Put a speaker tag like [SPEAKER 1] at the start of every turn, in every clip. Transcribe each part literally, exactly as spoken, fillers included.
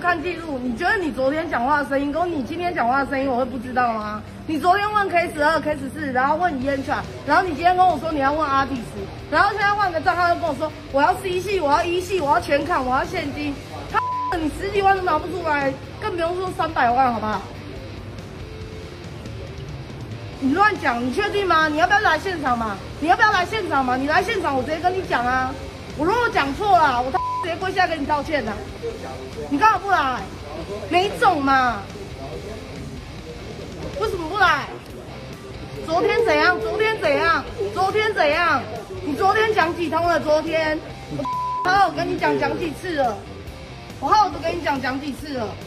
[SPEAKER 1] 看记录，你觉得你昨天讲话的声音跟你今天讲话的声音，我会不知道吗？你昨天问 K 十二、K 十四，然后问烟犬，然后你今天跟我说你要问阿迪斯，然后现在换个账号又跟我说我要 C 系，我要一系，我要全砍，我要现金，他你十几万都拿不出来，更不用说三百万，好不好？你乱讲，你确定吗？你要不要来现场嘛？你要不要来现场嘛？你来现场，我直接跟你讲啊！我如果讲错了，我他直接跪下跟你道歉的。你干嘛不来？没种嘛？为什么不来？昨天怎样？昨天怎样？昨天怎样？你昨天讲几通了？昨天我好好跟你讲讲几次了？我好好的跟你讲讲几次了？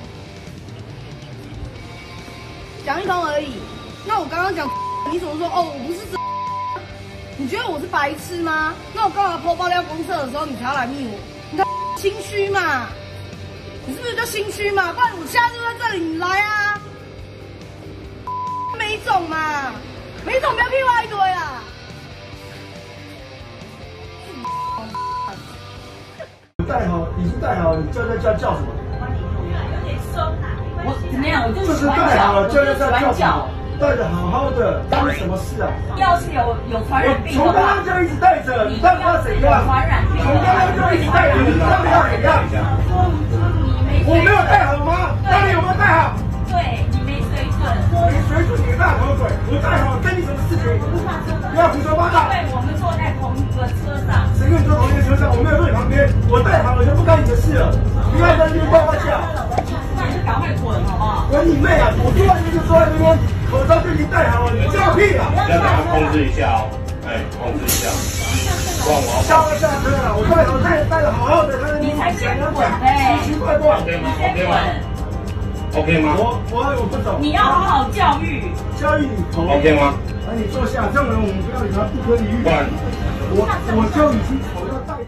[SPEAKER 1] 讲一通而已。那我刚刚讲，你怎么说？哦，我不是真。你觉得我是白痴吗？那我干嘛破爆料公社的时候你才要来密我？你看心虚嘛？你是不是就心虚嘛？不然我现在就在这里，你来啊！没种嘛？没种不要屁话一堆啊！
[SPEAKER 2] 戴好，已经戴好，你叫叫叫叫什么？
[SPEAKER 3] 有点松啊。我怎么样？我就是
[SPEAKER 2] 就是戴好了，叫叫叫叫什么？戴着好好的，干你什么事啊？
[SPEAKER 3] 要是有有传染病的
[SPEAKER 2] 话，从刚刚就一直戴着，你到底要怎样？
[SPEAKER 3] 传染病，
[SPEAKER 2] 从刚刚就一直戴着，你到底要怎样？我没有戴好吗？那你有没有戴好？
[SPEAKER 3] 对，你没水准。
[SPEAKER 2] 你水准你个大头鬼！我戴好，跟你什么事情？不要胡说八道。
[SPEAKER 3] 因为我们坐在同一个车上。
[SPEAKER 2] 谁跟你坐同一个车上？我没有坐你旁边，我戴好了就不干你的事了。不要在那边呱呱叫。
[SPEAKER 3] 那你就赶快滚好不好？
[SPEAKER 2] 滚你妹啊！我坐在这边就坐在这边。口罩就已经戴好了，你叫屁啊！
[SPEAKER 4] 要给他控制一下哦，哎，控制一下。不然我要
[SPEAKER 2] 下下车了，我戴好戴戴的好好的，
[SPEAKER 3] 你才先滚呗！
[SPEAKER 2] 奇奇怪怪
[SPEAKER 4] ，OK 吗 ？OK 吗 ？OK 吗？
[SPEAKER 2] 我我我不走。
[SPEAKER 3] 你要好好教育。
[SPEAKER 2] 教育你头
[SPEAKER 4] ，OK 吗？
[SPEAKER 2] 来，你坐下，这种人我们不要理他，不可理喻。
[SPEAKER 4] 不然，
[SPEAKER 2] 我我就已经口罩戴。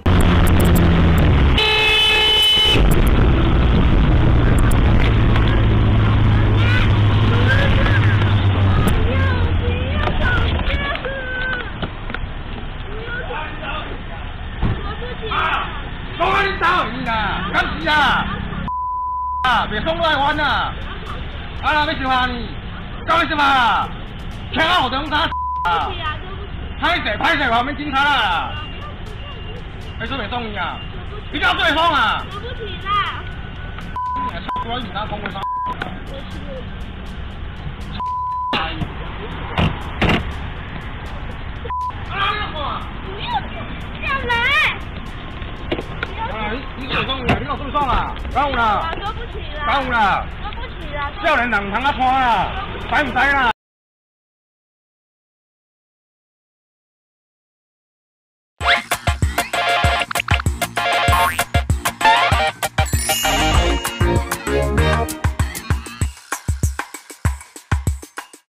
[SPEAKER 5] 讲啊，你走你啦，敢是啊？啊，别讲来玩啊！啊，要什么呢？搞什么啦？听啊，我等啥啊？拍谁拍谁，旁边警察啦！还说别送你啊？你叫对方啊？
[SPEAKER 6] 对不起啦。
[SPEAKER 5] 你还超过你那公会上？啊，你看！
[SPEAKER 6] 不要干嘛？
[SPEAKER 5] 啊，你你水送你啊？你给我送送啊？干有啦？
[SPEAKER 6] 对不起啦。
[SPEAKER 5] 干有啦？
[SPEAKER 6] 对不起啦。
[SPEAKER 5] 少年人唔通啊穿啊，知唔知啦？